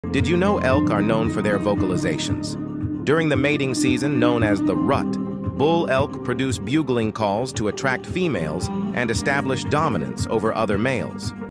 Did you know elk are known for their vocalizations? During the mating season known as the rut, bull elk produce bugling calls to attract females and establish dominance over other males.